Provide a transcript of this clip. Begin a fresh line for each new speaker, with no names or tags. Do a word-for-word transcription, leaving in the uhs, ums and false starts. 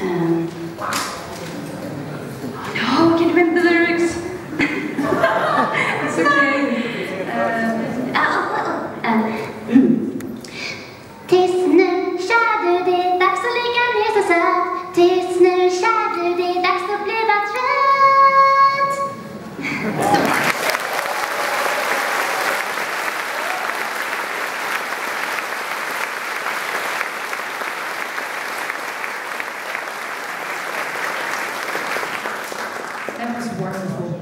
Um, no, I can't remember the lyrics. It's okay. Um, oh, oh, oh. Um, mm. Tills nu, kär du, det är dags att ligga ner så söt. Tills nu, kär du, det är dags att bli trött.
That was wonderful.